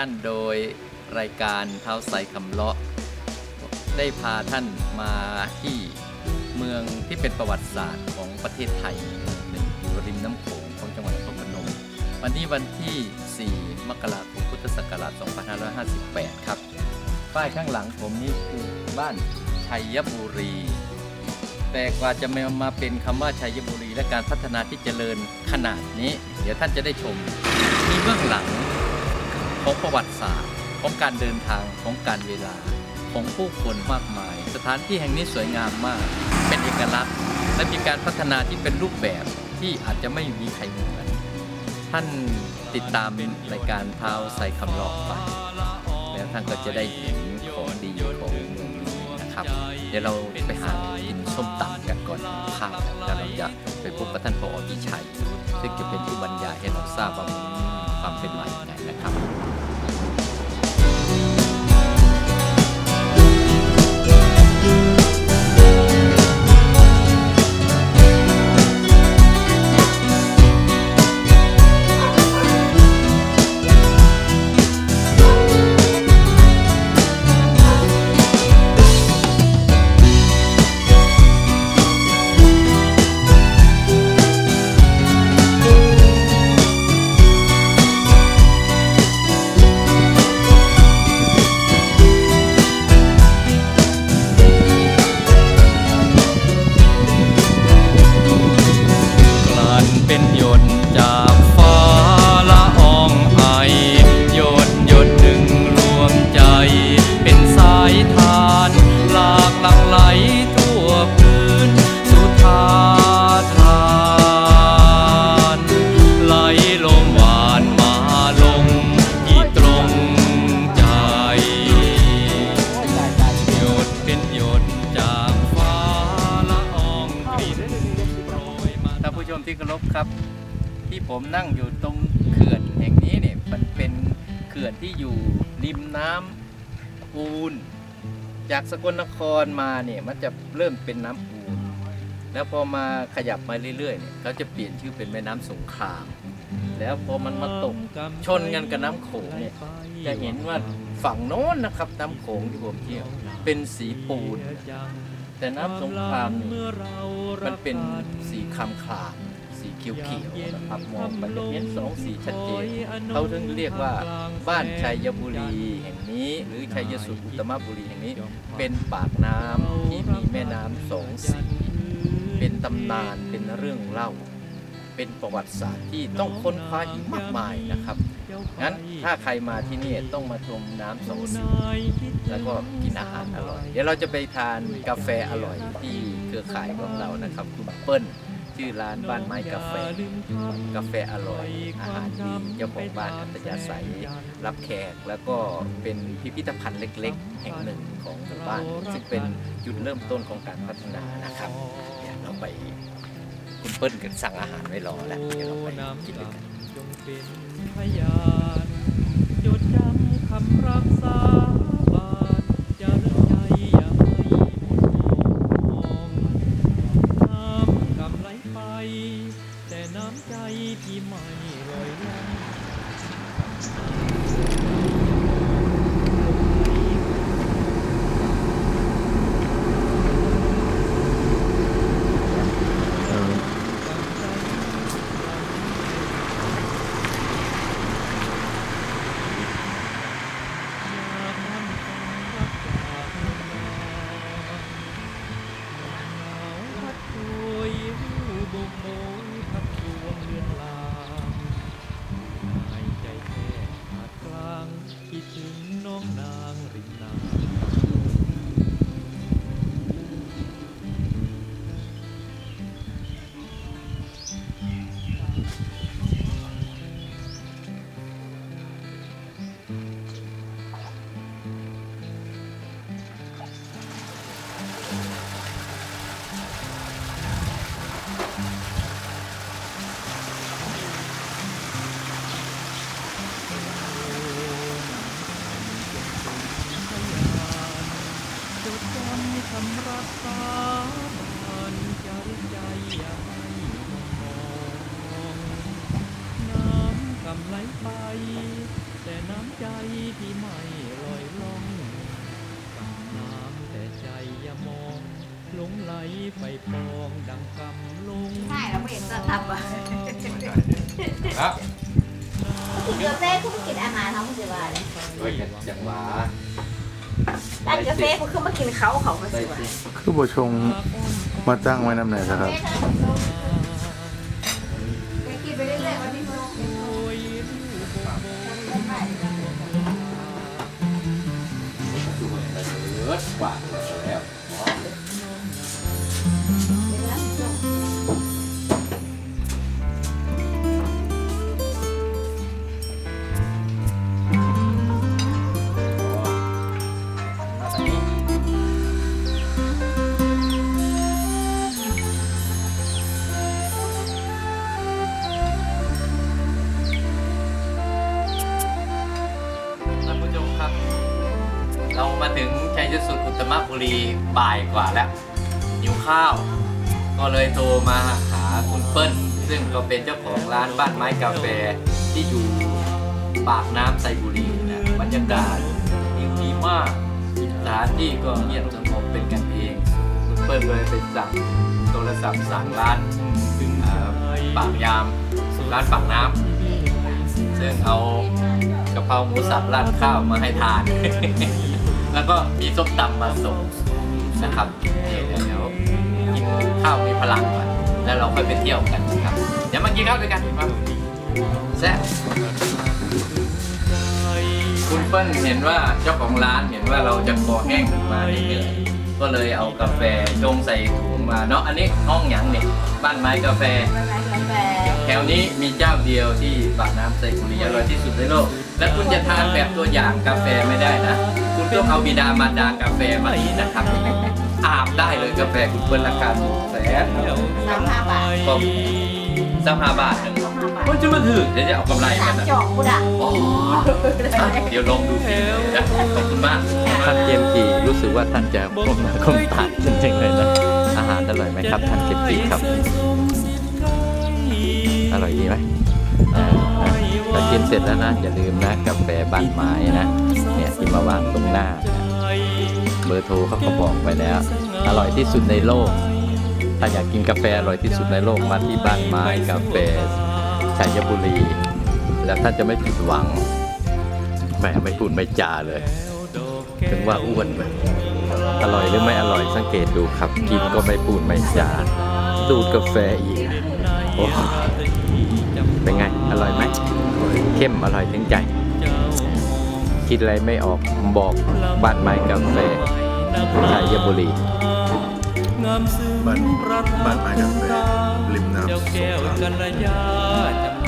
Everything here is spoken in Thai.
ท่านโดยรายการเท้าไซคำเลาะได้พาท่านมาที่เมืองที่เป็นประวัติศาสตร์ของประเทศไทยหนึ่งอยู่ริมน้ำโขงของจังหวัดนครพนมวันนี้วันที่ 4 มกราคม พุทธศักราช 2558 ครับป้ายข้างหลังผมนี่คือบ้านชัยบุรีแต่กว่าจะมาเป็นคำว่าชัยบุรีและการพัฒนาที่เจริญขนาดนี้เดี๋ยวท่านจะได้ชมมีเบื้องหลังของประวัติศาสตร์ของการเดินทางของการเวลาของผู้คนมากมายสถานที่แห่งนี้สวยงามมากเป็นเอกลักษณ์และมีการพัฒนาที่เป็นรูปแบบที่อาจจะไม่มีใครเหมือนท่านติดตามรายการเท้าไซคำเลาะไปแล้วท่านก็จะได้เห็นของดีของเมืองนี้นะครับเดี๋ยวเราไปหากินส้มตำกันก่อนข้าวแล้วเราจะไปพบกับท่านผอ.พิชัยซึ่งจะเป็นผู้บรรยายให้เราทราบว่าความเป็นมาอย่างไรนะครับเป็นหยดจากฟ้าละอองไอหยดหยดหนึ่งรวมใจเป็นสายทานหลากหลั่งไหลทั่วพื้นสุธาทานไหลลมหวานมาลงที่ตรงใจหยดเป็นหยดจากฟ้าละอองกลิ่นโปรยมาท่านผู้ชมที่เคารพครับที่ผมนั่งอยู่ตรงเขื่อนแห่งนี้เนี่ยมันเป็นเขื่อนที่อยู่ริมน้ำอูนจากสกลนครมาเนี่ยมันจะเริ่มเป็นน้ำอูนแล้วพอมาขยับมาเรื่อยๆเนี่ยเขาจะเปลี่ยนชื่อเป็นแม่น้ำสงครามแล้วพอมันมาตกชนกันกับน้ำโขงเนี่ยจะเห็นว่าฝั่งโน้นนะครับน้ำโขงที่ผมเที่ยวเป็นสีปูนแต่น้ำสงครามนี่มันเป็นสีครามสีเขียวๆนะครับมองไปจะเห็นสองสีชัดเจนเขาถึงเรียกว่าบ้านชัยบุรีแห่งนี้หรือชัยสุอุตตมบุรีแห่งนี้เป็นปากน้ำที่มีแม่น้ำสองสีเป็นตำนานเป็นเรื่องเล่าเป็นประวัติศาสตร์ที่ต้องค้นคว้าอีกมากมายนะครับงั้นถ้าใครมาที่นี่ต้องมาชมน้ำสองสีแล้วก็กินอาหารอร่อยเดี๋ยวเราจะไปทานกาแฟอร่อยที่เครือข่ายของเรานะครับคุณเปิ้ลชื่อร้านบ้านไม้กาแฟอร่อยอาหารดีเจ้าของบ้านอัธยาศัยรับแขกแล้วก็เป็นพิพิธภัณฑ์เล็กๆแห่งหนึ่งของหมู่บ้านซึ่งเป็นจุดเริ่มต้นของการพัฒนานะครับเดี๋ยวเราไปคุณเปิ้ลกันสั่งอาหารไว้รอแล้วเดี๋ยวเราไปกินด้วยกันจงเป็นพยานจดจำคำรักษาบานจะเรื่องใจอย่าให้มองน้ำกำไหลไปแต่น้ำใจที่ไม่ลอยล่องใช่เราไม่เห็นจะทำอ่ะครับกินกาแฟก็ไม่กินอาหารเขาไม่สบายเลยโดยจังหวะร้านกาแฟก็คือมากินเขาไม่สบายคือบ่ชงมาตั้งไว้น้ำไหนครับไปกินไปเรื่อยๆวันนี้เขาเลิศกว่าแล้ว ท่านผู้ชมครับ เรามาถึงชัยสุดอุตตมบุรีบ่ายกว่าแล้วหิวข้าว ก็เลยโทรมาหาคุณเปิ้ลซึ่งก็เป็นเจ้าของร้านบ้านไม้กาแฟที่อยู่ปากน้ำไซบุรีนะบรรยากาศดีมากสถานที่ก็เงียบสงบเป็นกันเองคุณเปิ้ลเลยไปสั่งโทรศัพท์สั่งร้านปากยามร้านปากน้ำซึ่งเอากะเพราหมูสับราดข้าวมาให้ทาน แล้วก็มีส้มตำมาส่งนะครับเดี๋ยวกินข้าวมีพลังก่อนแล้วเราค่อยไปเที่ยวกันนะครับเดี๋ยวมากินข้าวด้วยกันครับแซ่บคุณเปิ้ลเห็นว่าเจ้าของร้านเห็นว่าเราจะคอแห้งมาเหนื่อยๆก็เลยเอากาแฟชงใส่ถุงมาเนาะอันนี้ห้องหยังเนี่ยบ้านไม้กาแฟกาแฟแถวนี้มีเจ้าเดียวที่ปากน้ำไซบุรีอร่อยที่สุดในโลกและคุณจะทานแบบตัวอย่างกาแฟไม่ได้นะคุณต้องเอาบิดามารดากาแฟมาอีกนะครับอาบได้เลยกาแฟคุณเปิ้ลราคาถูกแสน 35 บาทก็35 บาทหนึ่งก็จะมาถึงเดี๋ยวจะเอากำไรกันนะจอกกูด่ะอ๋อเดี๋ยวลองดูสินะขอบคุณมากท่านเจมจีรู้สึกว่าท่านจะคมตาจริงๆเลยนะอาหารอร่อยไหมครับท่านเจมจีครับอร่อยดีไหมถ้ากินเสร็จแล้วนะอย่าลืมนะกาแฟบ้านไม้นะเนี่ยที่มาวางตรงหน้าเบอร์โทรเขาก็บอกไว้แล้วอร่อยที่สุดในโลกถ้าอยากกินกาแฟอร่อยที่สุดในโลกมาที่บ้านไม้กาแฟชัยบุรีแล้วท่านจะไม่ผิดหวังแหมไม่พูดไม่จาเลยถึงว่าอ้วนเลยอร่อยหรือไม่อร่อยสังเกตดูครับกินก็ไม่พูดไม่จาดูดกาแฟอีกโอ้เป็นไงอร่อยไหมเข้มอร่อยถึงใจคิดอะไรไม่ออกบอกบ้านไม้กาแฟชัยบุรีบ้านไม้กาแฟริมน้ำสงขลา